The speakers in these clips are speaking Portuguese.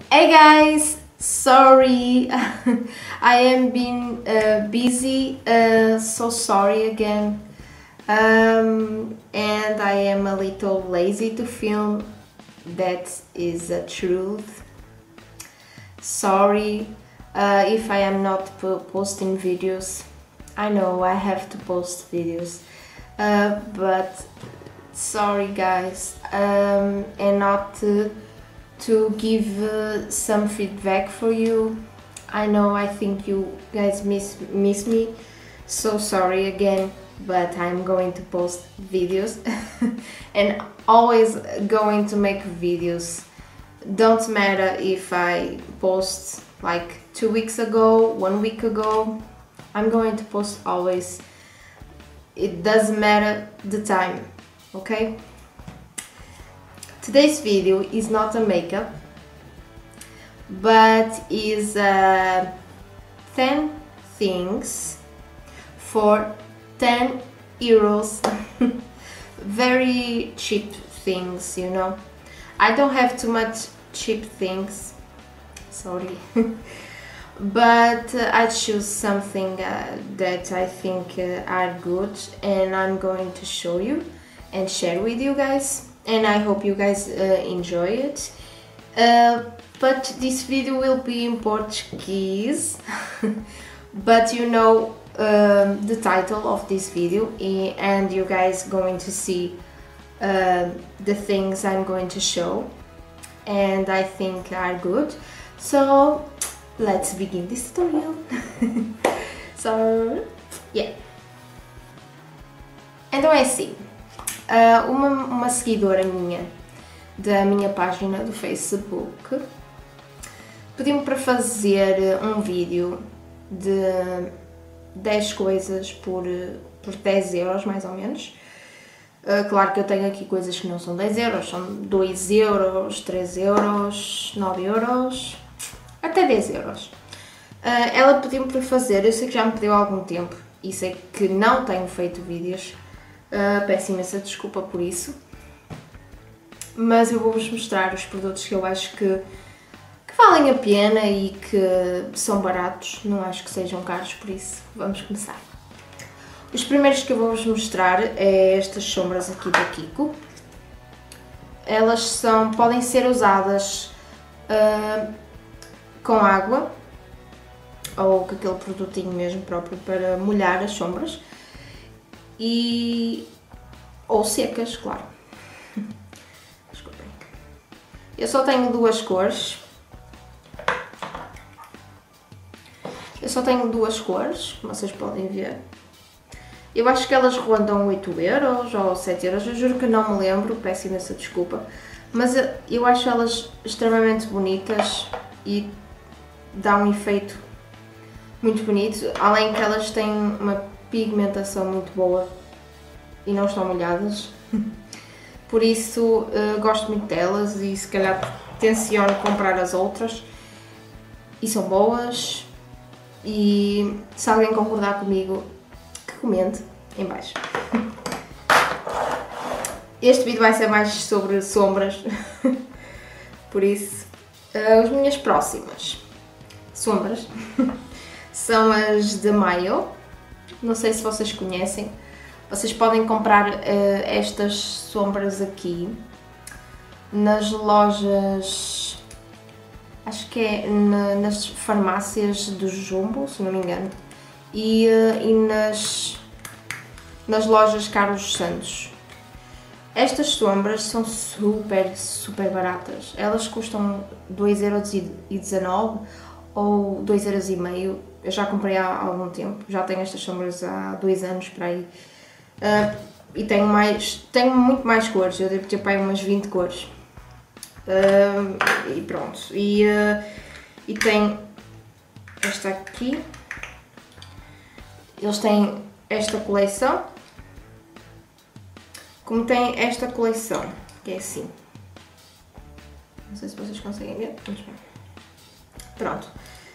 Hey guys, sorry, I am being busy, so sorry again, and I am a little lazy to film, that is the truth. Sorry if I am not posting videos. I know I have to post videos, but sorry guys, and not to give some feedback for you. I know I think you guys miss me, so sorry again, but I'm going to post videos and always going to make videos. Don't matter if I post like 2 weeks ago, 1 week ago, I'm going to post always. It doesn't matter the time, okay? Today's video is not a makeup, but is 10 things for 10 euros. Very cheap things, you know. I don't have too much cheap things, sorry. But I choose something that I think are good, and I'm going to show you and share with you guys, and I hope you guys enjoy it. But this video will be in Portuguese, but you know the title of this video, and you guys going to see the things I'm going to show, and I think are good. So let's begin this tutorial. So, yeah. Então é assim, uma seguidora minha, da minha página do Facebook, pediu-me para fazer um vídeo de 10 coisas por 10 euros, mais ou menos. Claro que eu tenho aqui coisas que não são 10 euros, são 2 euros, 3 euros, 9 euros... até 10 euros. Ela pediu-me para fazer, eu sei que já me pediu há algum tempo e sei que não tenho feito vídeos, peço imensa desculpa por isso, mas eu vou-vos mostrar os produtos que eu acho que valem a pena e que são baratos, não acho que sejam caros, por isso vamos começar. Os primeiros que eu vou-vos mostrar é estas sombras aqui da Kiko. Elas podem ser usadas com água ou com aquele produtinho mesmo próprio para molhar as sombras, ou secas, claro. Desculpem. Eu só tenho duas cores. Como vocês podem ver. Eu acho que elas rondam 8 euros ou 7 euros, eu juro que não me lembro, peço imensa desculpa, mas eu acho elas extremamente bonitas e dá um efeito muito bonito, além que elas têm uma pigmentação muito boa e não estão molhadas. Por isso gosto muito delas e se calhar tenciono comprar as outras, e são boas. E se alguém concordar comigo, que comente em baixo. Este vídeo vai ser mais sobre sombras, por isso as minhas próximas sombras são as da Mayo. Não sei se vocês conhecem, vocês podem comprar estas sombras aqui nas lojas, acho que é nas farmácias do Jumbo, se não me engano, e nas lojas Carlos Santos. Estas sombras são super baratas, elas custam 2,19€ ou 2,5€. Eu já comprei há algum tempo, já tenho estas sombras há 2 anos para aí, e tenho muito mais cores, eu devo ter para aí umas 20 cores, e pronto, e tem esta aqui, eles têm esta coleção, como tem esta coleção, que é assim, não sei se vocês conseguem ver, mas pronto.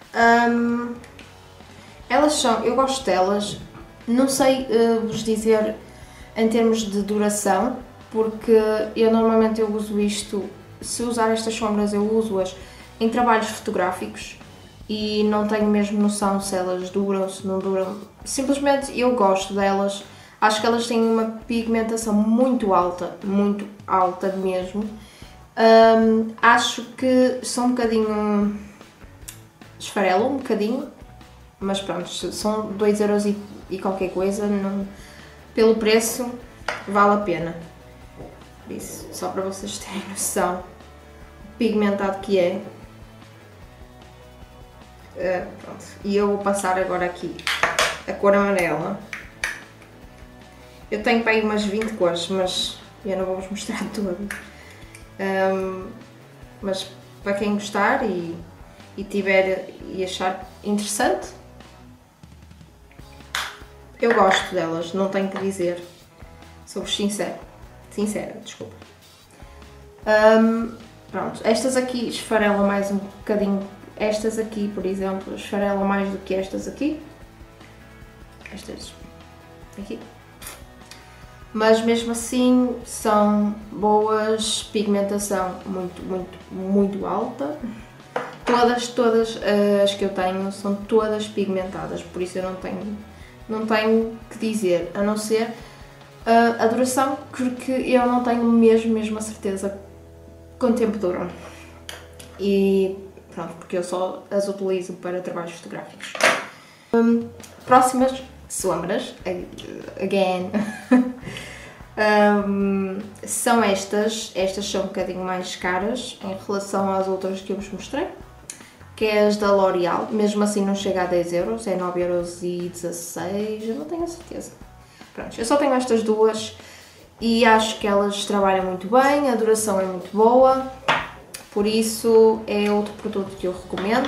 Elas são, eu gosto delas, não sei vos dizer em termos de duração, porque eu normalmente uso isto, se usar estas sombras eu uso-as em trabalhos fotográficos e não tenho mesmo noção se elas duram, se não duram. Simplesmente eu gosto delas, acho que elas têm uma pigmentação muito alta mesmo. Acho que são um bocadinho, esfarelam um bocadinho, mas pronto, são 2€ e qualquer coisa, não, pelo preço vale a pena. Por isso, só para vocês terem noção o pigmentado que é. Pronto. E eu vou passar agora aqui a cor amarela. Eu tenho para aí umas 20 cores, mas eu não vou-vos mostrar tudo. Mas para quem gostar e tiver e achar interessante, eu gosto delas, não tenho que dizer. Sou-vos sincera, desculpa. Pronto, estas aqui esfarelam mais um bocadinho. Estas aqui, por exemplo, esfarelam mais do que estas aqui. Estas aqui. Mas mesmo assim são boas, pigmentação muito alta. Todas as que eu tenho são todas pigmentadas, por isso eu não tenho que dizer, a não ser a duração, porque eu não tenho mesmo a certeza quanto tempo duram. E pronto, porque eu só as utilizo para trabalhos fotográficos. Próximas sombras, again, são estas são um bocadinho mais caras em relação às outras que eu vos mostrei, que é as da L'Oréal, mesmo assim não chega a 10€, é 9,16€, eu não tenho a certeza. Pronto, eu só tenho estas duas e acho que elas trabalham muito bem, a duração é muito boa, por isso é outro produto que eu recomendo.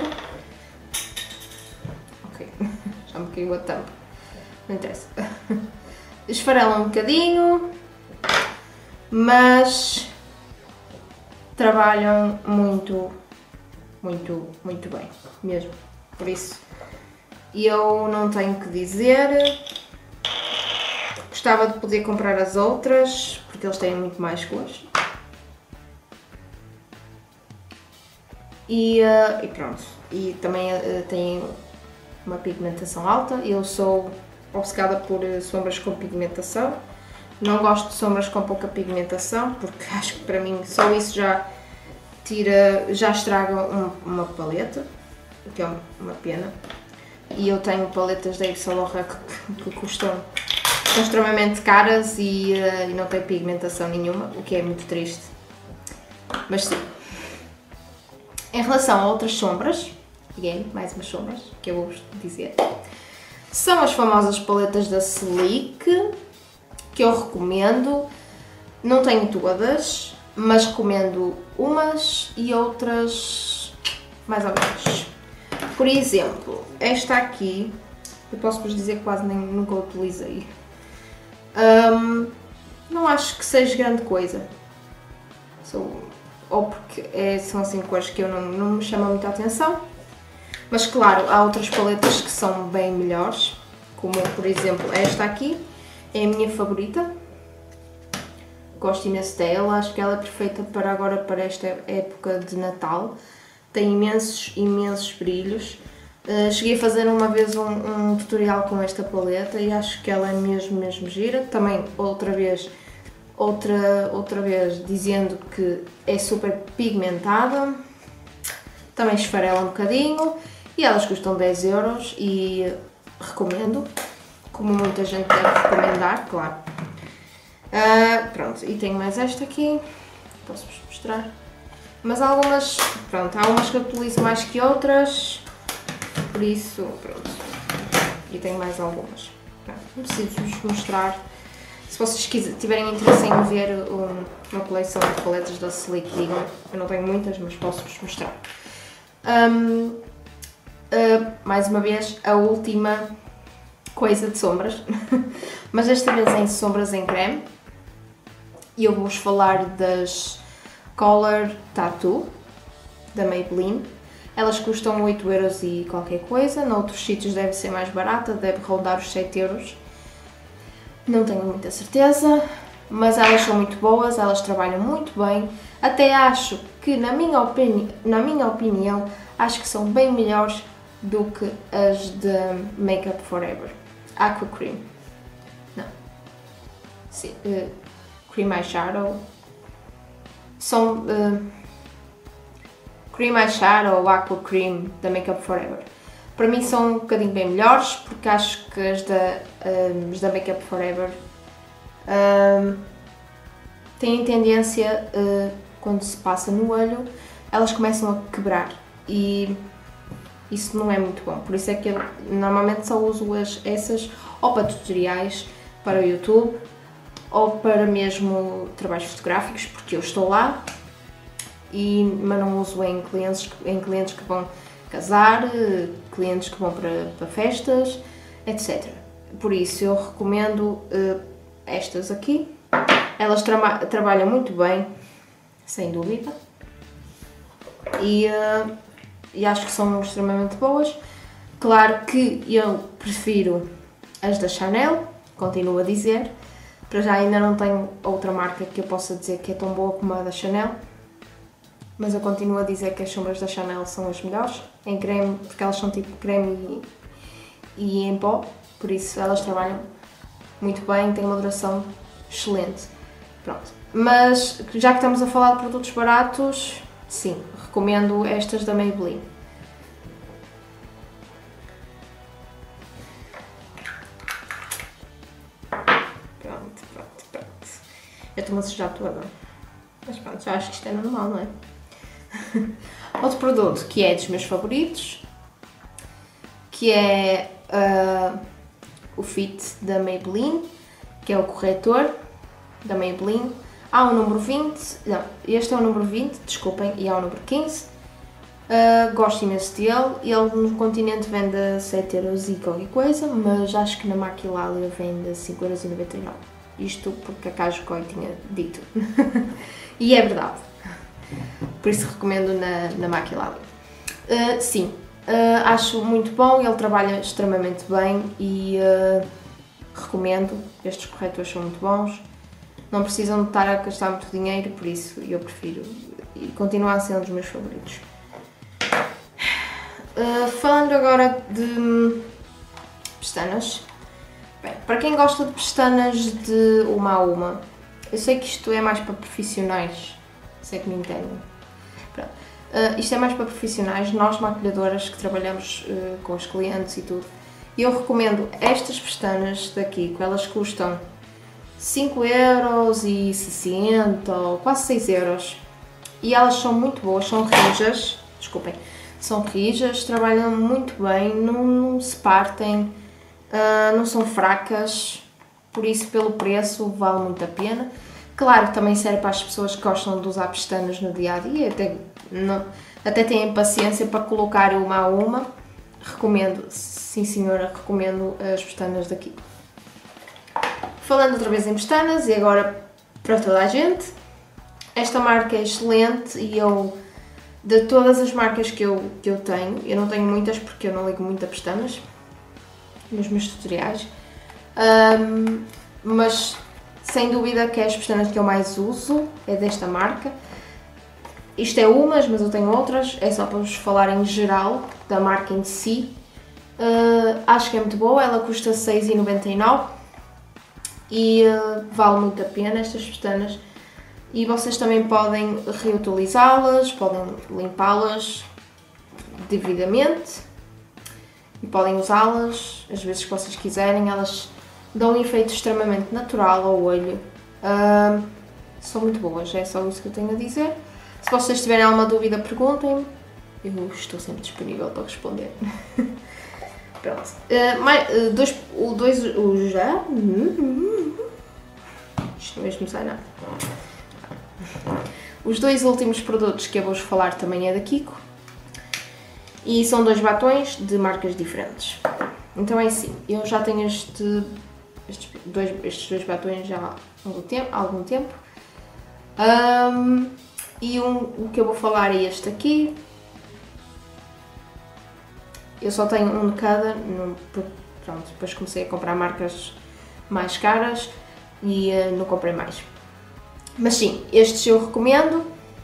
Ok, já me caiu a tampa, não interessa. Esfarelam um bocadinho, mas trabalham muito bem, mesmo, por isso eu não tenho que dizer. Gostava de poder comprar as outras, porque eles têm muito mais cores. E pronto, e também têm uma pigmentação alta. Eu sou obcecada por sombras com pigmentação. Não gosto de sombras com pouca pigmentação, porque acho que para mim só isso já estraga uma paleta, o que é uma pena. E eu tenho paletas da Yves Saint Laurent que custam extremamente caras e não têm pigmentação nenhuma, o que é muito triste. Mas sim. Em relação a outras sombras, mais umas sombras que eu vou-vos dizer, são as famosas paletas da Sleek, que eu recomendo. Não tenho todas, mas recomendo umas e outras mais ou menos. Por exemplo, esta aqui, eu posso-vos dizer que quase nunca utilizei. Não acho que seja grande coisa. Ou porque são assim cores que eu não me chamam muita atenção. Mas claro, há outras paletas que são bem melhores, como por exemplo esta aqui, é a minha favorita. Gosto imenso dela, acho que ela é perfeita para agora, para esta época de Natal. Tem imensos brilhos. Cheguei a fazer uma vez um tutorial com esta paleta e acho que ela é mesmo gira. Também outra vez dizendo que é super pigmentada. Também esfarela um bocadinho e elas custam 10€ e recomendo, como muita gente deve recomendar, claro. Pronto, e tenho mais esta aqui, posso-vos mostrar. Mas algumas, pronto, há umas que eu utilizo mais que outras, por isso, pronto. E tenho mais algumas. Não preciso-vos mostrar. Se vocês tiverem interesse em ver uma coleção de paletas da Sleek, digam. Eu não tenho muitas, mas posso-vos mostrar. Mais uma vez, a última coisa de sombras, mas desta vez em sombras em creme. E eu vou-vos falar das Color Tattoo, da Maybelline. Elas custam 8€ e qualquer coisa, noutros sítios deve ser mais barata, deve rondar os 7€. Não tenho muita certeza, mas elas são muito boas, elas trabalham muito bem. Até acho que, na minha opinião, acho que são bem melhores do que as de Make Up For Ever. Aqua Cream. Não. Sim, Cream Eyeshadow. São Cream Eyeshadow ou Aqua Cream da Make Up For Ever. Para mim são um bocadinho bem melhores, porque acho que as da Make Up For Ever têm tendência, quando se passa no olho, elas começam a quebrar e isso não é muito bom. Por isso é que eu normalmente só uso essas ou para tutoriais para o YouTube ou para mesmo trabalhos fotográficos, porque eu estou lá, mas não uso em clientes que vão casar, clientes que vão para festas, etc. Por isso eu recomendo estas aqui. Elas trabalham muito bem, sem dúvida, e acho que são extremamente boas. Claro que eu prefiro as da Chanel, continuo a dizer. Para já ainda não tenho outra marca que eu possa dizer que é tão boa como a da Chanel, mas eu continuo a dizer que as sombras da Chanel são as melhores, em creme, porque elas são tipo creme e em pó, por isso elas trabalham muito bem, têm uma duração excelente. Pronto. Mas já que estamos a falar de produtos baratos, sim, recomendo estas da Maybelline. Pronto. Eu estou-me a sujar toda. Mas pronto, já acho que isto é normal, não é? Outro produto que é dos meus favoritos, que é o Fit da Maybelline, que é o corretor da Maybelline. Há o número 20, não, este é o número 20, desculpem, e há o número 15. Gosto imenso dele. Ele no continente vende a 7€ e qualquer coisa, mas acho que na Maquilalia vende a 5,99€. Isto porque a Cajocói tinha dito. E é verdade. Por isso recomendo na Maquilalia. Sim, acho muito bom, ele trabalha extremamente bem e recomendo. Estes corretores são muito bons. Não precisam de estar a gastar muito dinheiro, por isso eu prefiro e continua a ser um dos meus favoritos. Falando agora de pestanas. Bem, para quem gosta de pestanas de uma a uma, eu sei que isto é mais para profissionais, sei que me entendem. Isto é mais para profissionais, nós maquilhadoras que trabalhamos com os clientes e tudo. Eu recomendo estas pestanas daqui, que elas custam 5,60€ ou quase 6€. E elas são muito boas, são rijas, desculpem, são rijas, trabalham muito bem, não se partem, não são fracas, por isso pelo preço vale muito a pena. Claro que também serve para as pessoas que gostam de usar pestanas no dia a dia, até têm paciência para colocar uma a uma. Recomendo, sim senhora, recomendo as pestanas daqui. Falando outra vez em pestanas, e agora para toda a gente, esta marca é excelente e de todas as marcas que eu tenho, eu não tenho muitas porque eu não ligo muito a pestanas nos meus tutoriais, mas sem dúvida que as pestanas que eu mais uso é desta marca. Isto é umas, mas eu tenho outras, é só para vos falar em geral da marca em si. Acho que é muito boa, ela custa 6,99€ e vale muito a pena estas pestanas. E vocês também podem reutilizá-las, podem limpá-las devidamente e podem usá-las às vezes que vocês quiserem. Elas dão um efeito extremamente natural ao olho, são muito boas, é só isso que eu tenho a dizer. Se vocês tiverem alguma dúvida, perguntem-me, eu estou sempre disponível para responder. Pronto, isto mesmo sai nada. Os dois últimos produtos que eu vou falar também é da Kiko e são dois batons de marcas diferentes. Então é assim, eu já tenho estes dois batons já há algum tempo. E o que eu vou falar é este aqui. Eu só tenho um de cada, pronto, depois comecei a comprar marcas mais caras e não comprei mais. Mas sim, estes eu recomendo.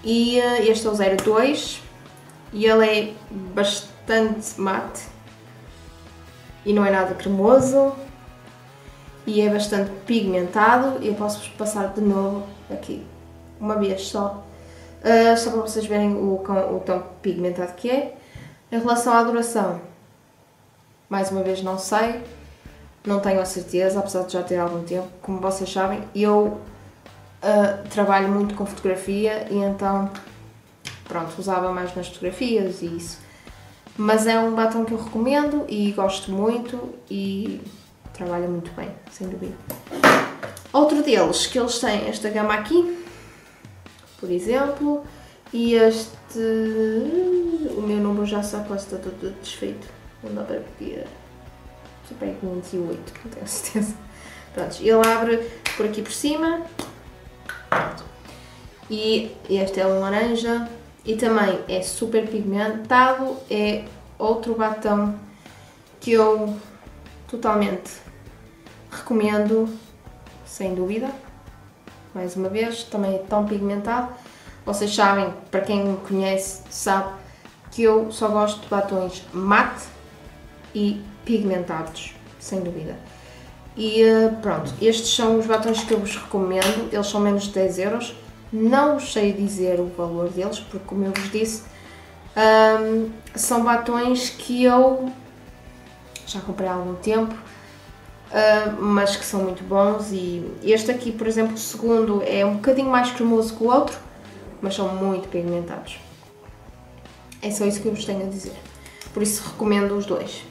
E este é o 02 e ele é bastante mate e não é nada cremoso e é bastante pigmentado. Eu posso passar de novo aqui, uma vez só, só para vocês verem o tão pigmentado que é. Em relação à duração, mais uma vez não sei, não tenho a certeza, apesar de já ter algum tempo. Como vocês sabem, eu trabalho muito com fotografia e então, pronto, usava mais nas fotografias e isso. Mas é um batom que eu recomendo e gosto muito e trabalha muito bem, sem dúvida. Outro deles, que eles têm esta gama aqui, por exemplo, e este, o meu número já só está todo desfeito, não dá para copiar. Super 508, não tenho certeza. Pronto, ele abre por aqui por cima. Pronto. E este é um laranja e também é super pigmentado, é outro batom que eu totalmente recomendo, sem dúvida. Mais uma vez, também é tão pigmentado. Vocês sabem, para quem me conhece, sabe que eu só gosto de batons mate e pigmentados, sem dúvida. E pronto, estes são os batons que eu vos recomendo, eles são menos de 10 euros. Não sei dizer o valor deles, porque como eu vos disse, são batons que eu já comprei há algum tempo, mas que são muito bons. E este aqui, por exemplo, o segundo, é um bocadinho mais cremoso que o outro, mas são muito pigmentados. É só isso que eu vos tenho a dizer, por isso recomendo os dois.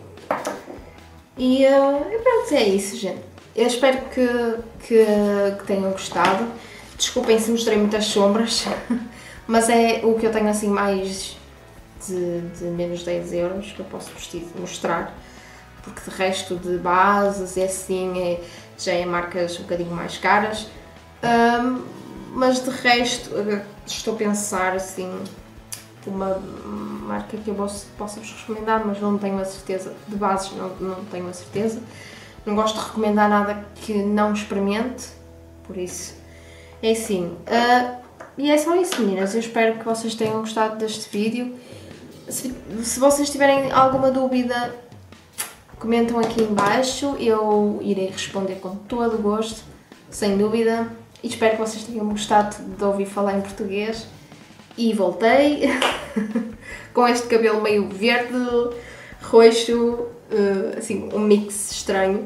E pronto, é isso, gente. Eu espero que tenham gostado. Desculpem se mostrei muitas sombras, mas é o que eu tenho assim mais de menos 10 euros que eu posso mostrar, porque de resto de bases é assim, já é marcas um bocadinho mais caras, mas de resto estou a pensar assim uma marca que eu posso vos recomendar, mas não tenho a certeza, de bases não tenho a certeza. Não gosto de recomendar nada que não experimente, por isso é assim. E é só isso, meninas. Eu espero que vocês tenham gostado deste vídeo. Se vocês tiverem alguma dúvida, comentam aqui em baixo, eu irei responder com todo o gosto, sem dúvida. E espero que vocês tenham gostado de ouvir falar em português. E voltei com este cabelo meio verde, roxo, assim, um mix estranho.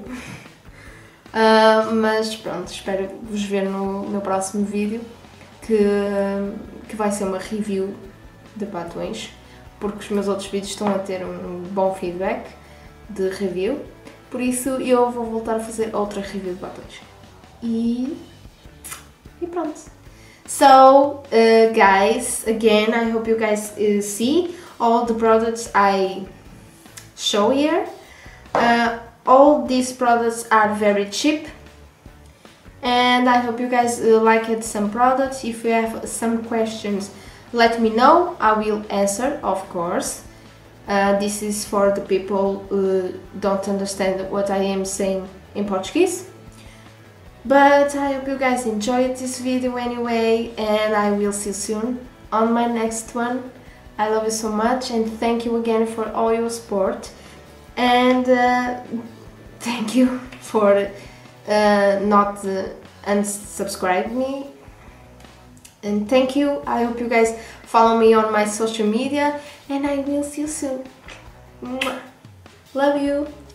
Mas pronto, espero vos ver no meu próximo vídeo, que vai ser uma review de batons, porque os meus outros vídeos estão a ter um bom feedback de review, por isso eu vou voltar a fazer outra review de batons. E pronto. So, guys, again, I hope you guys see all the products I show here. All these products are very cheap, and I hope you guys liked some products. If you have some questions, let me know. I will answer, of course. This is for the people who don't understand what I am saying in Portuguese. But I hope you guys enjoyed this video anyway, and I will see you soon on my next one. I love you so much, and thank you again for all your support. And thank you for not unsubscribe me. And thank you. I hope you guys follow me on my social media, and I will see you soon. Mwah. Love you.